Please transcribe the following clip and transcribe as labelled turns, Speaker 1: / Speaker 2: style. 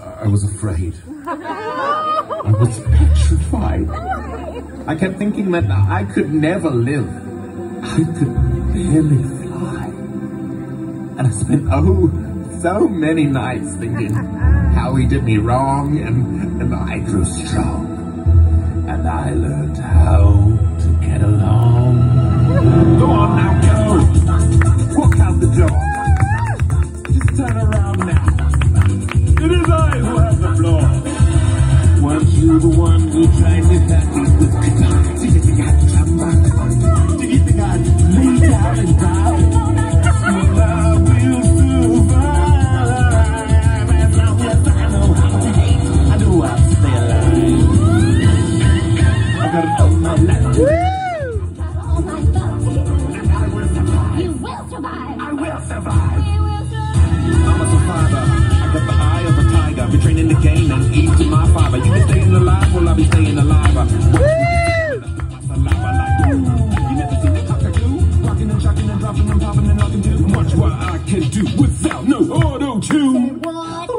Speaker 1: I was afraid. I was petrified. I kept thinking that I could never live. I could barely fly. And I spent, so many nights thinking how he did me wrong, and I grew strong. And I learned how to get along. Go on now, go! Walk out the door. Just turn around now. It is I who have the floor. Weren't you the one who tried to pack me with guitar? Did you think I'd come back? Did you think I'd lay down and die? Well, I will survive. As long as I know how to hate, I know how to stay alive. I've got all my life.
Speaker 2: Woo! You will survive. I will survive.
Speaker 1: I'm a survivor. I got the eye of a tiger. Been training the game and eating my fiber. You been staying alive, well I'll be staying alive. Woo! You never seen a cockatoo? Rocking and shocking and dropping and popping and knocking too. Watch what I can do without no auto-tune.
Speaker 2: What?